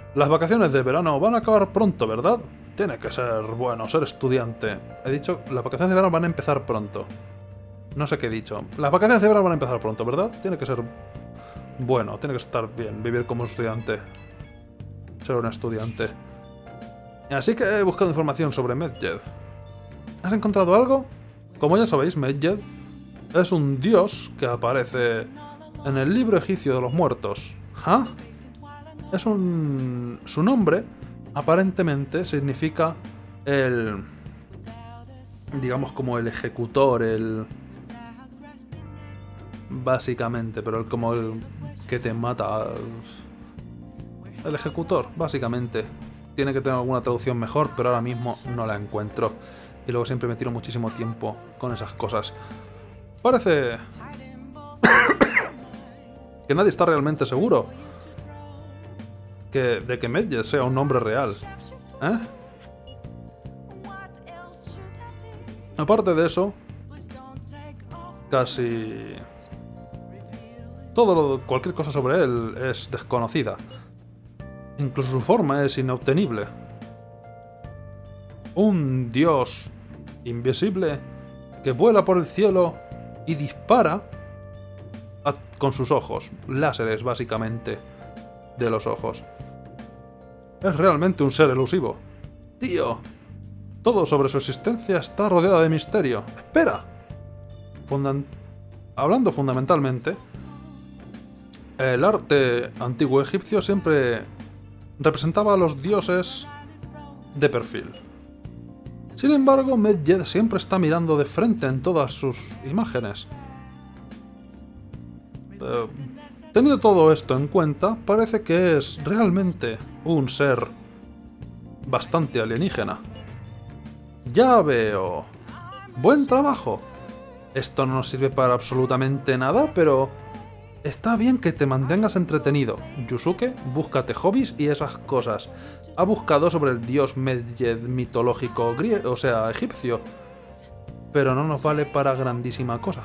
Las vacaciones de verano van a acabar pronto, ¿verdad? Tiene que ser bueno ser estudiante. He dicho, las vacaciones de verano van a empezar pronto. No sé qué he dicho. Las vacaciones de verano van a empezar pronto, ¿verdad? Tiene que ser bueno, tiene que estar bien vivir como estudiante. Ser un estudiante. Así que he buscado información sobre Medjed. ¿Has encontrado algo? Como ya sabéis, Medjed es un dios que aparece en el libro egipcio de los muertos. ¿Ah? Su nombre, aparentemente, significa el... digamos como el ejecutor, el... básicamente, pero como el que te mata. El ejecutor, básicamente. Tiene que tener alguna traducción mejor, pero ahora mismo no la encuentro. Y luego siempre me tiro muchísimo tiempo con esas cosas. Parece... que nadie está realmente seguro de que Medjed sea un nombre real. ¿Eh? Aparte de eso, casi... cualquier cosa sobre él es desconocida. Incluso su forma es inobtenible. Un dios invisible que vuela por el cielo y dispara con sus ojos. Láseres, básicamente, de los ojos. Es realmente un ser elusivo. ¡Tío! Todo sobre su existencia está rodeado de misterio. ¡Espera! Hablando fundamentalmente, el arte antiguo egipcio siempre representaba a los dioses de perfil. Sin embargo, Medjed siempre está mirando de frente en todas sus imágenes. Teniendo todo esto en cuenta, parece que es realmente un ser bastante alienígena. Ya veo. Buen trabajo. Esto no nos sirve para absolutamente nada, pero está bien que te mantengas entretenido. Yusuke, búscate hobbies y esas cosas. Ha buscado sobre el dios Medjed mitológico griego, o sea, egipcio. Pero no nos vale para grandísima cosa.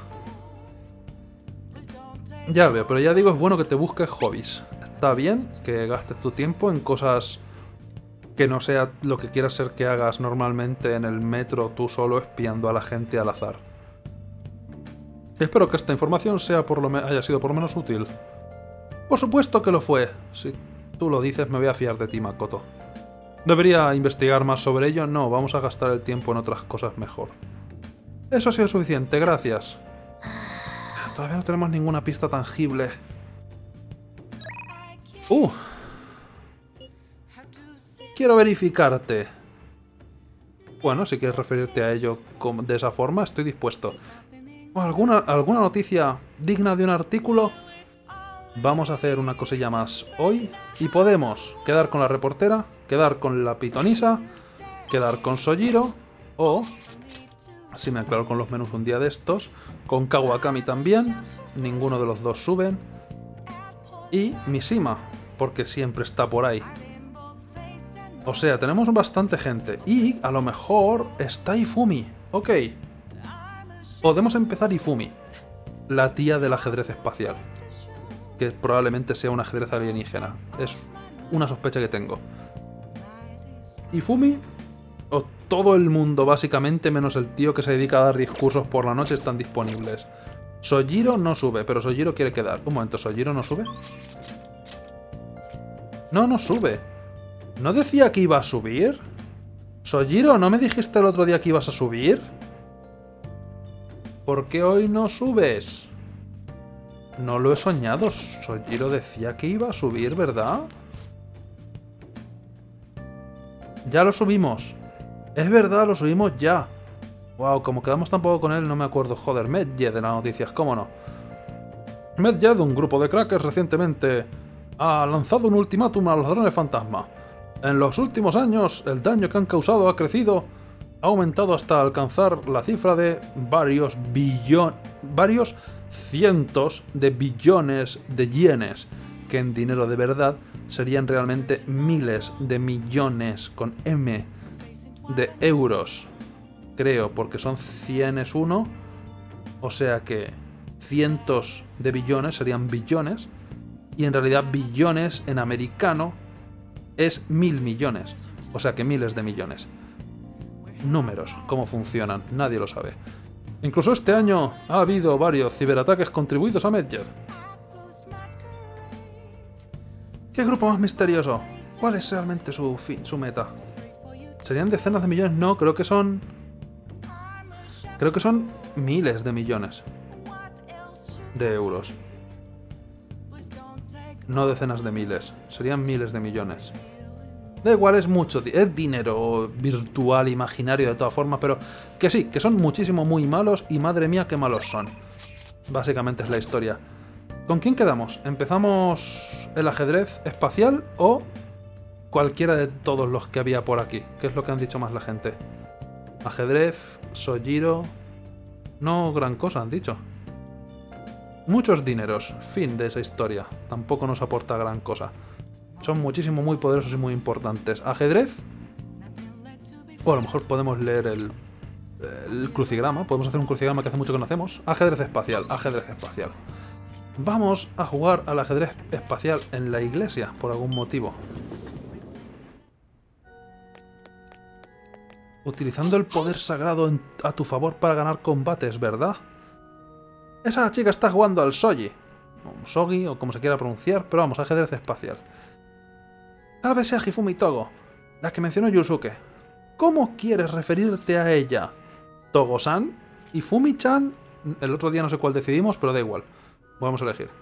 Ya veo, pero ya digo, es bueno que te busques hobbies. Está bien que gastes tu tiempo en cosas que no sea lo que quieras ser que hagas normalmente en el metro tú solo espiando a la gente al azar. Espero que esta información haya sido por lo menos útil. Por supuesto que lo fue. Si tú lo dices, me voy a fiar de ti, Makoto. ¿Debería investigar más sobre ello? No, vamos a gastar el tiempo en otras cosas mejor. Eso ha sido suficiente, gracias. Todavía no tenemos ninguna pista tangible. Quiero verificarte. Bueno, si quieres referirte a ello de esa forma, estoy dispuesto. ¿Alguna noticia digna de un artículo? Vamos a hacer una cosilla más hoy y podemos quedar con la reportera, quedar con la pitonisa, quedar con Sojiro o, si me aclaro con los menús un día de estos, con Kawakami también, ninguno de los dos suben, y Mishima, porque siempre está por ahí. O sea, tenemos bastante gente y a lo mejor está Ifumi, ok. Podemos empezar Ifumi, la tía del ajedrez espacial, que probablemente sea un ajedrez alienígena. Es una sospecha que tengo. Ifumi, o todo el mundo básicamente, menos el tío que se dedica a dar discursos por la noche, están disponibles. Sojiro no sube, pero Sojiro quiere quedar. Un momento, ¿Sojiro no sube? No sube. ¿No decía que iba a subir? Sojiro, ¿no me dijiste el otro día que ibas a subir? ¿Por qué hoy no subes? No lo he soñado. Sojiro decía que iba a subir, ¿verdad? Ya lo subimos. Es verdad, lo subimos ya. Wow, como quedamos tan poco con él, no me acuerdo. Joder, Medjed de las noticias, ¿cómo no? Medjed, un grupo de crackers recientemente ha lanzado un ultimátum a los ladrones fantasma. En los últimos años, el daño que han causado ha crecido, ha aumentado hasta alcanzar la cifra de varios cientos de billones de yenes, que en dinero de verdad serían realmente miles de millones, con M, de euros. Creo, porque son 100 es 1, o sea que cientos de billones serían billones, y en realidad billones en americano es 1000 millones. O sea que miles de millones. Números, cómo funcionan, nadie lo sabe. Incluso este año ha habido varios ciberataques contribuidos a Medjed. ¿Qué grupo más misterioso? ¿Cuál es realmente su fin, su meta? ¿Serían decenas de millones? No, creo que son... Creo que son miles de millones de euros. No decenas de miles, serían miles de millones. Da igual, es mucho, es dinero virtual, imaginario de todas formas, pero que sí, que son muchísimo muy malos y madre mía qué malos son. Básicamente es la historia. ¿Con quién quedamos? ¿Empezamos el ajedrez espacial o cualquiera de todos los que había por aquí? ¿Qué es lo que han dicho más la gente? Ajedrez, Sojiro... No gran cosa han dicho. Muchos dineros, fin de esa historia. Tampoco nos aporta gran cosa. Son muchísimo muy poderosos y muy importantes. ¿Ajedrez? O a lo mejor podemos leer el crucigrama. Podemos hacer un crucigrama que hace mucho que no hacemos. Ajedrez espacial, ajedrez espacial. Vamos a jugar al ajedrez espacial en la iglesia, por algún motivo. Utilizando el poder sagrado a tu favor para ganar combates, ¿verdad? Esa chica está jugando al Shogi. O Shogi, o como se quiera pronunciar, pero vamos, ajedrez espacial. Tal vez sea Hifumi Togo, la que mencionó Yusuke. ¿Cómo quieres referirte a ella? ¿Togo-san? ¿Hifumi-chan? El otro día no sé cuál decidimos, pero da igual. Vamos a elegir.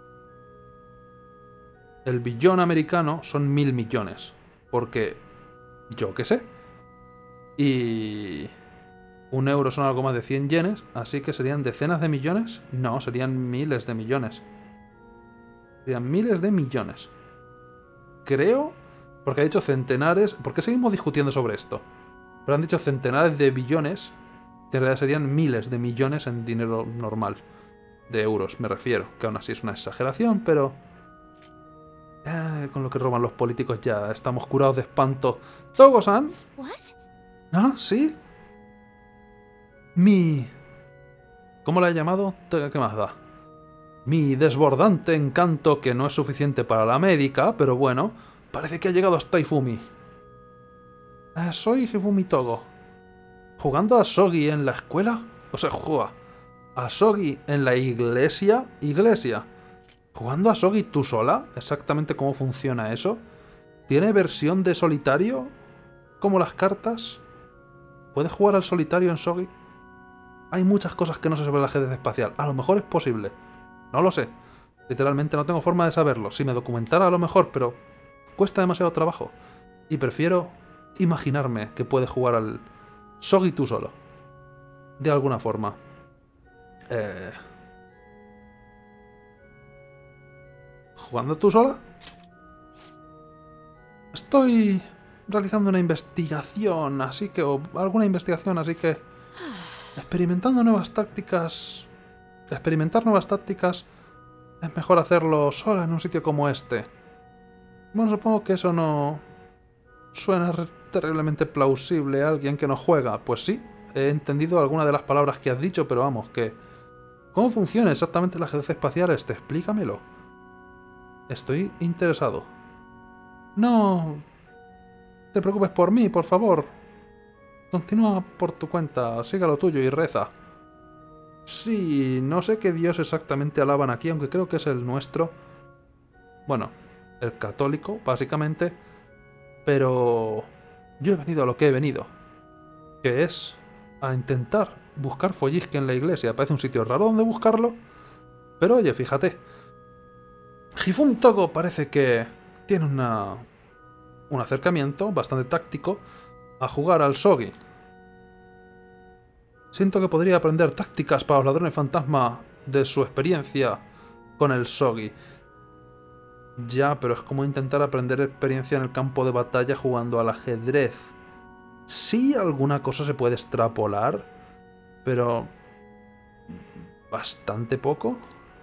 El billón americano son 1000 millones. Porque... yo qué sé. Y... un euro son algo más de 100 yenes, así que serían decenas de millones. No, serían miles de millones. Serían miles de millones. Creo, porque ha dicho centenares... ¿Por qué seguimos discutiendo sobre esto? Pero han dicho centenares de billones, que en realidad serían miles de millones en dinero normal. De euros, me refiero. Que aún así es una exageración, pero... con lo que roban los políticos ya estamos curados de espanto. ¿Togo-san? ¿Ah? ¿Sí? ¿Cómo la he llamado? ¿Qué más da? Mi desbordante encanto, que no es suficiente para la médica, pero bueno, parece que ha llegado hasta Hifumi. Soy Hifumi Togo. ¿Jugando a Shogi en la escuela? O sea, juega. ¿A Shogi en la iglesia? ¿Iglesia? ¿Jugando a Shogi tú sola? ¿Exactamente cómo funciona eso? ¿Tiene versión de solitario? ¿Como las cartas? ¿Puedes jugar al solitario en Shogi? Hay muchas cosas que no sé sobre el ajedrez espacial. A lo mejor es posible. No lo sé. Literalmente no tengo forma de saberlo. Si me documentara a lo mejor, pero cuesta demasiado trabajo. Y prefiero imaginarme que puedes jugar al Shogi tú solo. De alguna forma. ¿Jugando tú sola? Estoy realizando una investigación, así que... o alguna investigación, así que... experimentando nuevas tácticas... experimentar nuevas tácticas... es mejor hacerlo sola en un sitio como este. Bueno, supongo que eso no... suena terriblemente plausible a alguien que no juega. Pues sí, he entendido alguna de las palabras que has dicho, pero vamos, que... ¿cómo funciona exactamente el ajedrez espacial este? Explícamelo. Estoy interesado. No... te preocupes por mí, por favor. Continúa por tu cuenta, siga lo tuyo y reza. Sí, no sé qué dios exactamente alaban aquí, aunque creo que es el nuestro. Bueno, el católico, básicamente. Pero yo he venido a lo que he venido. Que es a intentar buscar follisque en la iglesia. Parece un sitio raro donde buscarlo. Pero oye, fíjate. Hifumi Togo parece que tiene un acercamiento bastante táctico a jugar al Shogi. Siento que podría aprender tácticas para los ladrones fantasma de su experiencia con el Shogi. Ya, pero es como intentar aprender experiencia en el campo de batalla jugando al ajedrez. Sí, alguna cosa se puede extrapolar, pero... bastante poco.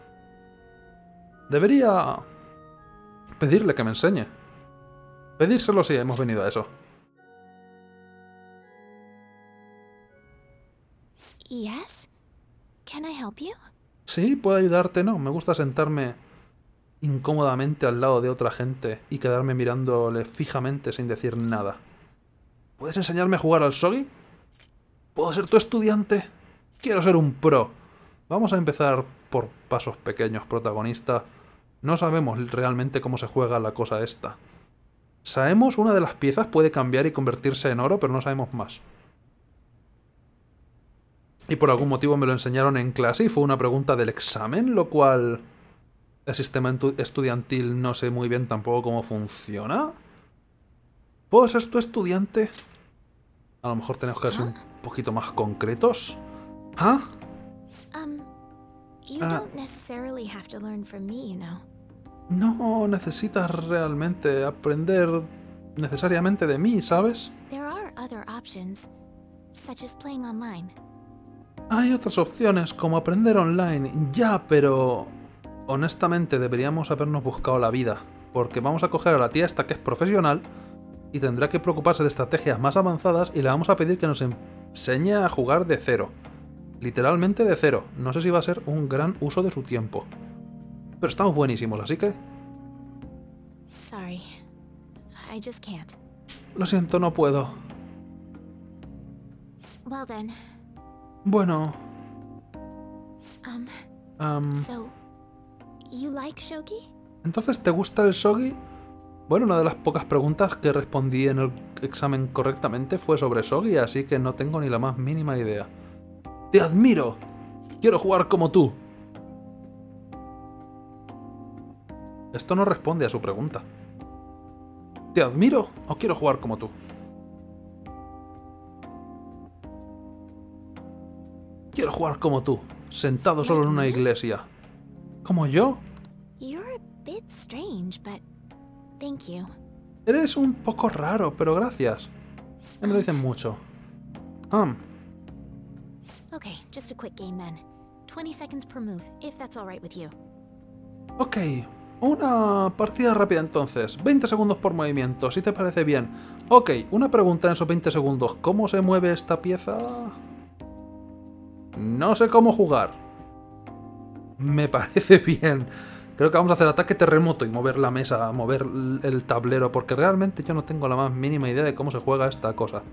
Debería pedirle que me enseñe. Pedírselo si hemos venido a eso. Yes? Can I help you? Sí, puedo ayudarte, no. Me gusta sentarme incómodamente al lado de otra gente y quedarme mirándole fijamente sin decir nada. ¿Puedes enseñarme a jugar al shogi? ¿Puedo ser tu estudiante? Quiero ser un pro. Vamos a empezar por pasos pequeños, protagonista. No sabemos realmente cómo se juega la cosa esta. Sabemos una de las piezas puede cambiar y convertirse en oro, pero no sabemos más. Y por algún motivo me lo enseñaron en clase y fue una pregunta del examen, lo cual... El sistema estudiantil no sé muy bien tampoco cómo funciona. ¿Puedo ser tu estudiante? A lo mejor tenemos que ser un poquito más concretos. ¿Ah? You don't necessarily have to learn from me, you know. No necesitas realmente aprender necesariamente de mí, ¿sabes? There are other options, such as playing online. Hay otras opciones, como aprender online. Ya, pero... Honestamente, deberíamos habernos buscado la vida. Porque vamos a coger a la tía esta que es profesional y tendrá que preocuparse de estrategias más avanzadas y le vamos a pedir que nos enseñe a jugar de cero. Literalmente de cero. No sé si va a ser un gran uso de su tiempo. Pero estamos buenísimos, así que... Sorry. I just can't. Lo siento, no puedo. Well then. Bueno... So, you like shogi? ¿Entonces te gusta el shogi? Bueno, una de las pocas preguntas que respondí en el examen correctamente fue sobre shogi, así que no tengo ni la más mínima idea. ¡Te admiro! ¡Quiero jugar como tú! Esto no responde a su pregunta. ¿Te admiro o quiero jugar como tú? Quiero jugar como tú, sentado solo en una iglesia. ¿Como yo? You're a bit strange, but thank you. Eres un poco raro, pero gracias. Ya me lo dicen mucho. Okay, just a quick game then. 20 seconds per move, if that's alright with you. Ok, una partida rápida entonces. 20 segundos por movimiento, si te parece bien. Ok, una pregunta en esos 20 segundos. ¿Cómo se mueve esta pieza? No sé cómo jugar. Me parece bien. Creo que vamos a hacer ataque terremoto y mover la mesa, mover el tablero, porque realmente yo no tengo la más mínima idea de cómo se juega esta cosa.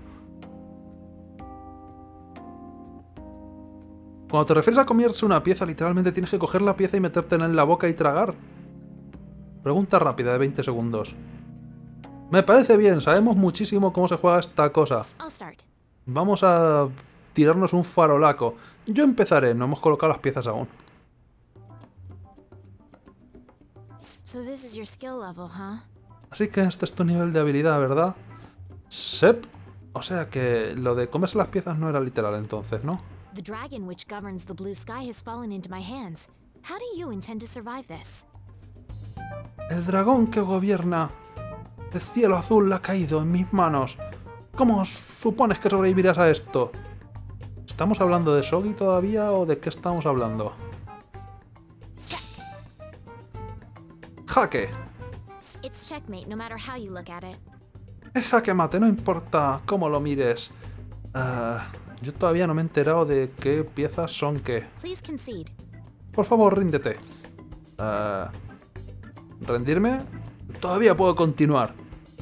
Cuando te refieres a comerse una pieza, literalmente tienes que coger la pieza y metértela en la boca y tragar. Pregunta rápida de 20 segundos. Me parece bien, sabemos muchísimo cómo se juega esta cosa. Vamos a tirarnos un farolaco. Yo empezaré, no hemos colocado las piezas aún. Así que este es tu nivel de habilidad, ¿verdad? Sep. O sea que lo de comerse las piezas no era literal entonces, ¿no? The dragon which governs the blue sky has fallen into my hands. How do you intend to survive this? El dragón que gobierna el cielo azul ha caído en mis manos. ¿Cómo supones que sobrevivirás a esto? ¿Estamos hablando de shogi todavía o de qué estamos hablando? Check. Jaque. It's checkmate no matter how you look at it. Es jaque mate, no importa cómo lo mires. Yo todavía no me he enterado de qué piezas son qué. Please concede. Por favor, ríndete. ¿Rendirme? Todavía puedo continuar.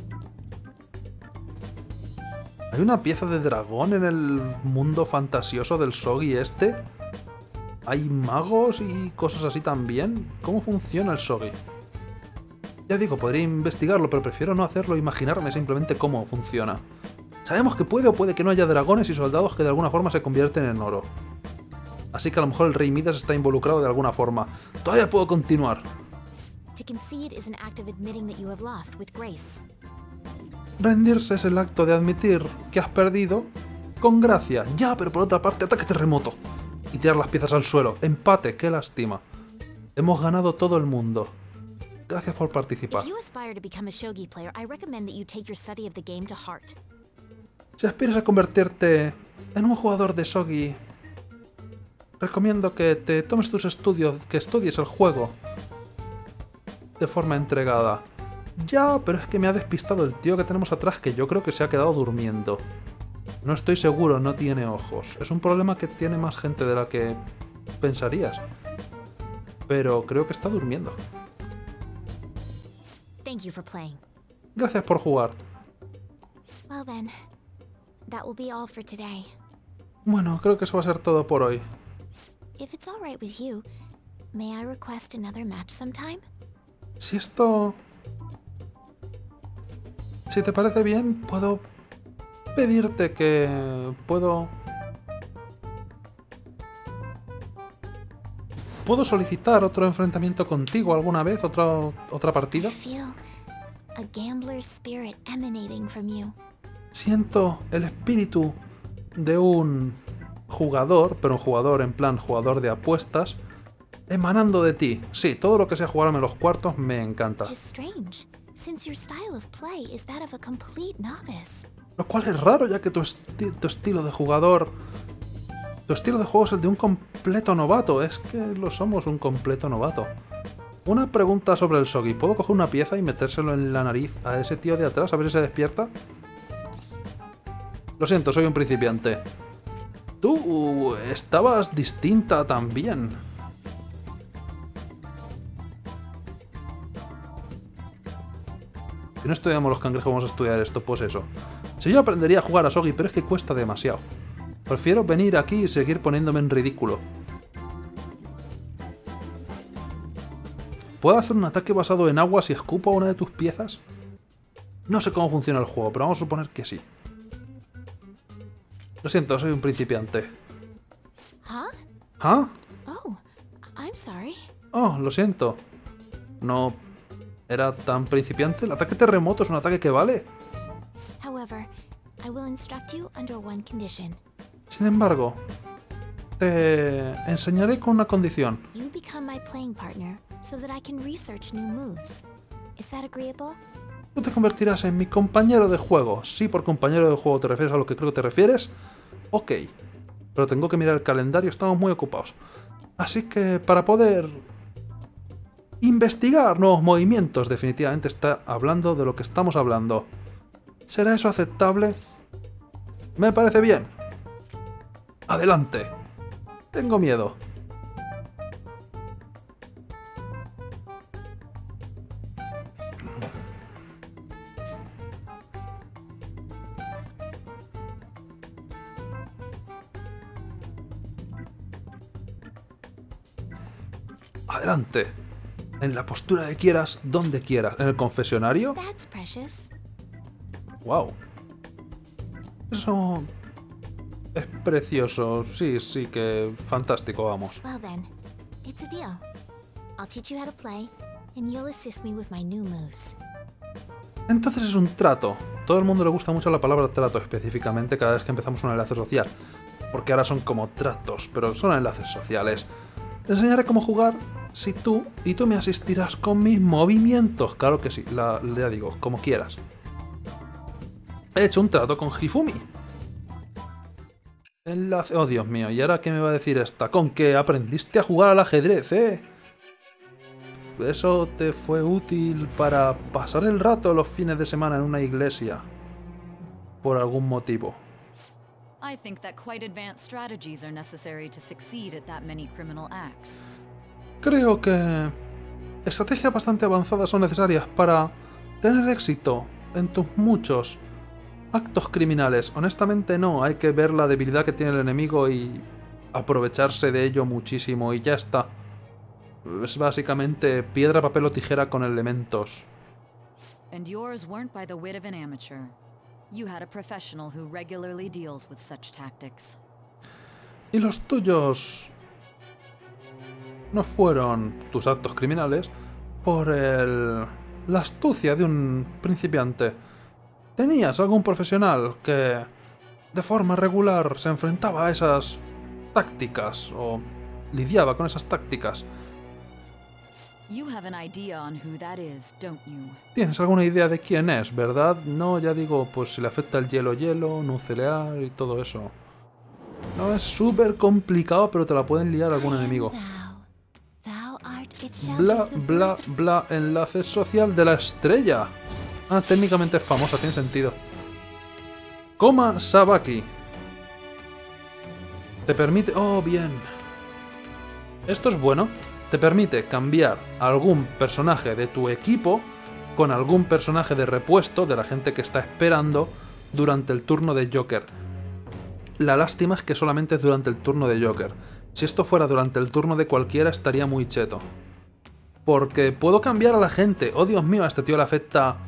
¿Hay una pieza de dragón en el mundo fantasioso del shogi este? ¿Hay magos y cosas así también? ¿Cómo funciona el shogi? Ya digo, podría investigarlo, pero prefiero no hacerlo e imaginarme simplemente cómo funciona. Sabemos que puede o puede que no haya dragones y soldados que de alguna forma se convierten en oro. Así que a lo mejor el rey Midas está involucrado de alguna forma. Todavía puedo continuar. Rendirse es el acto de admitir que has perdido con gracia. Ya, pero por otra parte, ataque terremoto. Y tirar las piezas al suelo. Empate, qué lástima. Hemos ganado todo el mundo. Gracias por participar. Si aspiras a convertirte en un jugador de shogi, recomiendo que te tomes tus estudios, que estudies el juego de forma entregada. Ya, pero es que me ha despistado el tío que tenemos atrás, que yo creo que se ha quedado durmiendo. No estoy seguro, no tiene ojos. Es un problema que tiene más gente de la que pensarías. Pero creo que está durmiendo. Thank you for playing. Gracias por jugar. Well then, that will be all for today. Bueno, creo que eso va a ser todo por hoy. If it's all right with you, may I request another match sometime? Si esto... Si te parece bien, puedo pedirte que... ¿Puedo solicitar otro enfrentamiento contigo alguna vez? ¿Otra partida? I feel a gambler's spirit emanating from you. Siento el espíritu de un jugador, pero un jugador en plan jugador de apuestas, emanando de ti. Sí, todo lo que sea jugarme los cuartos me encanta. Which is strange, since your style of play is that of a complete novice. Lo cual es raro, ya que tu estilo de jugador... Tu estilo de juego es el de un completo novato. Es que lo somos, un completo novato. Una pregunta sobre el Shogi. ¿Puedo coger una pieza y metérselo en la nariz a ese tío de atrás a ver si se despierta? Lo siento, soy un principiante. Tú estabas distinta también. Si no estudiamos los cangrejos, vamos a estudiar esto, pues eso. Si yo aprendería a jugar a Shogi, pero es que cuesta demasiado. Prefiero venir aquí y seguir poniéndome en ridículo. ¿Puedo hacer un ataque basado en agua si escupo una de tus piezas? No sé cómo funciona el juego, pero vamos a suponer que sí. Lo siento, soy un principiante. Huh? ¿Ah? Oh, I'm sorry. Oh, lo siento. No era tan principiante. El ataque terremoto es un ataque que vale. However, I will instruct you under one condition. Sin embargo, te enseñaré con una condición. You become my playing partner so that I can research new moves. Is that agreeable? Tú te convertirás en mi compañero de juego. Si por compañero de juego te refieres a lo que creo que te refieres, ok. Pero tengo que mirar el calendario, estamos muy ocupados. Así que para poder investigar nuevos movimientos, definitivamente está hablando de lo que estamos hablando. ¿Será eso aceptable? Me parece bien. Adelante. Tengo miedo. Adelante. En la postura que quieras, donde quieras. ¿En el confesionario? That's precious. Wow. Eso es precioso. Sí, sí que fantástico, vamos. Well then, it's a deal. I'll teach you how to play, and you'll assist me with my new moves. Entonces es un trato. Todo el mundo le gusta mucho la palabra trato, específicamente cada vez que empezamos un enlace social. Porque ahora son como tratos, pero son enlaces sociales. Te enseñaré cómo jugar si tú me asistirás con mis movimientos. Claro que sí, ya digo, como quieras. He hecho un trato con Hifumi. Enlace... Oh, Dios mío, ¿y ahora qué me va a decir esta? Con que aprendiste a jugar al ajedrez, ¿eh? Eso te fue útil para pasar el rato los fines de semana en una iglesia. Por algún motivo. I think that quite advanced strategies are necessary to succeed at that many criminal acts. Creo que estrategias bastante avanzadas son necesarias para tener éxito en tus muchos actos criminales. Honestamente no, hay que ver la debilidad que tiene el enemigo y aprovecharse de ello muchísimo y ya está. Es básicamente piedra, papel o tijera con elementos. And yours weren't by the wit of an amateur. You had a professional who regularly deals with such tactics. Y los tuyos no fueron tus actos criminales por la astucia de un principiante. ¿Tenías algún profesional que de forma regular se enfrentaba a esas tácticas o lidiaba con esas tácticas? You have an idea on who that is, don't you? ¿Tienes alguna idea de quién es, verdad? No, ya digo, pues si le afecta el hielo, nuclear y todo eso. No es súper complicado, pero te la pueden liar algún enemigo. Bla, bla, bla, enlace social de la estrella. Ah, técnicamente es famosa, tiene sentido. Koma Sabaki. Te permite... Oh, bien. Esto es bueno. Te permite cambiar algún personaje de tu equipo con algún personaje de repuesto de la gente que está esperando durante el turno de Joker. La lástima es que solamente es durante el turno de Joker. Si esto fuera durante el turno de cualquiera estaría muy cheto. Porque puedo cambiar a la gente. Oh, Dios mío, a este tío le afecta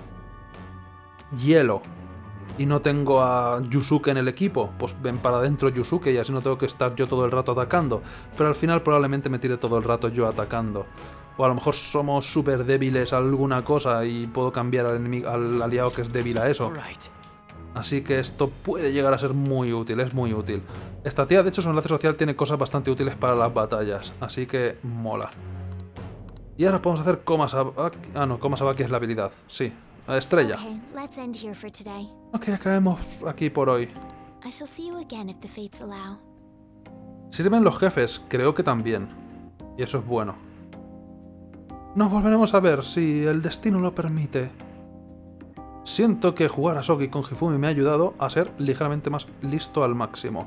hielo. Y no tengo a Yusuke en el equipo. Pues ven para adentro Yusuke y así no tengo que estar yo todo el rato atacando. Pero al final probablemente me tire todo el rato yo atacando. O a lo mejor somos súper débiles a alguna cosa y puedo cambiar al enemigo, al aliado que es débil a eso. Así que esto puede llegar a ser muy útil, es muy útil. Esta tía, de hecho, su enlace social tiene cosas bastante útiles para las batallas. Así que mola. Y ahora podemos hacer Koma Sabaki. Ah, no, Koma Sabaki es la habilidad. Sí, estrella. Okay, let's end here for today. Ok, acabemos aquí por hoy. I shall see you again if the fates allow. Sirven los jefes, creo que también. Y eso es bueno. Nos volveremos a ver si el destino lo permite. Siento que jugar a Shogi con Hifumi me ha ayudado a ser ligeramente más listo al máximo.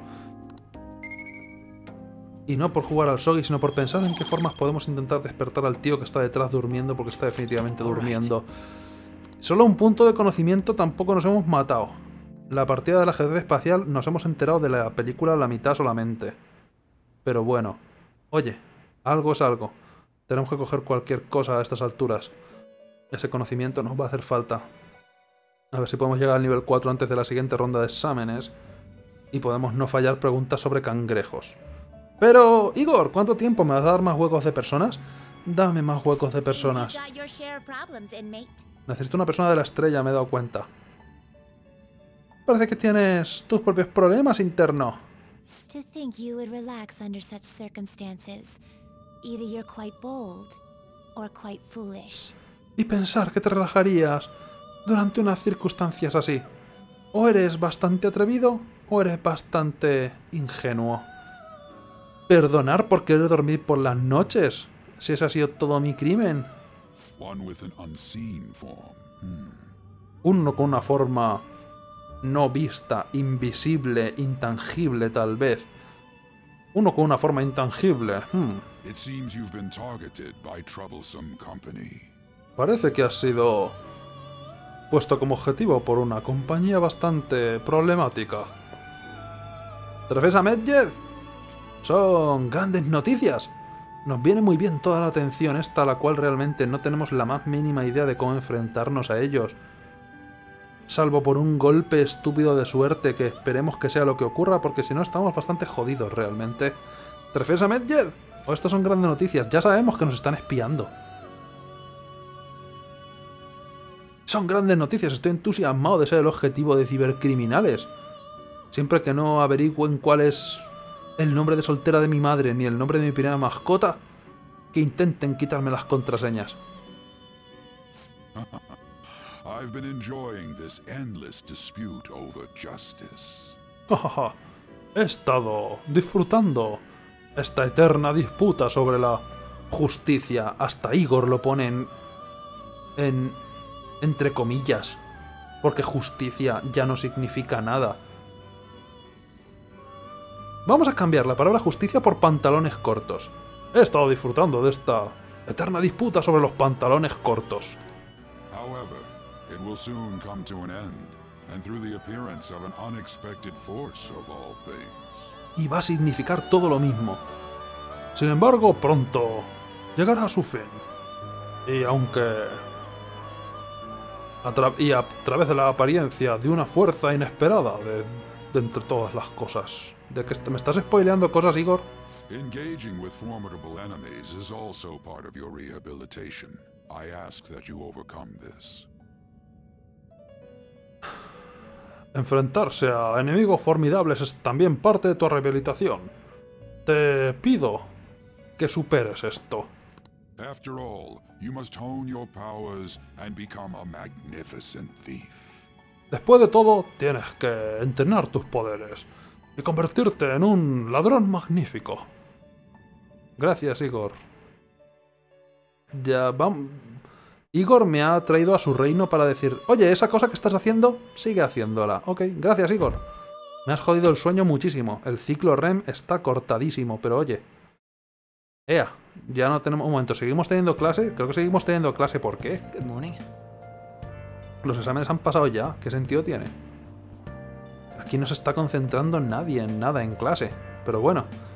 Y no por jugar al Shogi, sino por pensar en qué formas podemos intentar despertar al tío que está detrás durmiendo, porque está definitivamente durmiendo. Solo un punto de conocimiento, tampoco nos hemos matado. La partida del ajedrez espacial nos hemos enterado de la película a la mitad solamente. Pero bueno, oye, algo es algo. Tenemos que coger cualquier cosa a estas alturas. Ese conocimiento nos va a hacer falta. A ver si podemos llegar al nivel 4 antes de la siguiente ronda de exámenes. Y podemos no fallar preguntas sobre cangrejos. Pero, Igor, ¿cuánto tiempo? ¿Me vas a dar más huecos de personas? Dame más huecos de personas. Necesito una persona de la estrella, me he dado cuenta. Parece que tienes tus propios problemas, interno. To think you would relax under such circumstances. Either you're quite bold or quite foolish. Y pensar que te relajarías durante unas circunstancias así. O eres bastante atrevido o eres bastante ingenuo. ¿Perdonar por querer dormir por las noches? Si ese ha sido todo mi crimen. Uno con una forma no vista, invisible, intangible tal vez. Uno con una forma intangible. Parece que has sido puesto como objetivo por una compañía bastante problemática. ¿Te refieres a Medjed? Son grandes noticias. Nos viene muy bien toda la atención esta, a la cual realmente no tenemos la más mínima idea de cómo enfrentarnos a ellos. Salvo por un golpe estúpido de suerte, que esperemos que sea lo que ocurra, porque si no estamos bastante jodidos realmente. ¿Te refieres a Medjed? ¿O estos son grandes noticias? Ya sabemos que nos están espiando. Son grandes noticias, estoy entusiasmado de ser el objetivo de cibercriminales. Siempre que no averigüen cuál es el nombre de soltera de mi madre ni el nombre de mi primera mascota, que intenten quitarme las contraseñas. He estado disfrutando esta eterna disputa sobre la justicia. Hasta Igor lo pone entre comillas, porque justicia ya no significa nada. Vamos a cambiar la palabra justicia por pantalones cortos. He estado disfrutando de esta eterna disputa sobre los pantalones cortos. Y va a significar todo lo mismo. Sin embargo, pronto llegará a su fin. Y aunque a través de la apariencia de una fuerza inesperada de entre todas las cosas. ¿De que me estás spoileando cosas, Igor? Engaging with formidable enemies is also part of your rehabilitation. I ask that you overcome this. Enfrentarse a enemigos formidables es también parte de tu rehabilitación. Te pido que superes esto. After all, you must hone your powers and become a magnificent thief. Después de todo, tienes que entrenar tus poderes y convertirte en un ladrón magnífico. Gracias, Igor. Ya vamos. Igor me ha traído a su reino para decir: oye, esa cosa que estás haciendo, sigue haciéndola. Ok, gracias, Igor. Me has jodido el sueño muchísimo. El ciclo REM está cortadísimo, pero oye. Ya no tenemos... Un momento, ¿seguimos teniendo clase? Creo que seguimos teniendo clase. ¿Por qué? Good morning. Los exámenes han pasado ya. ¿Qué sentido tiene? Aquí no se está concentrando nadie en nada en clase. Pero bueno,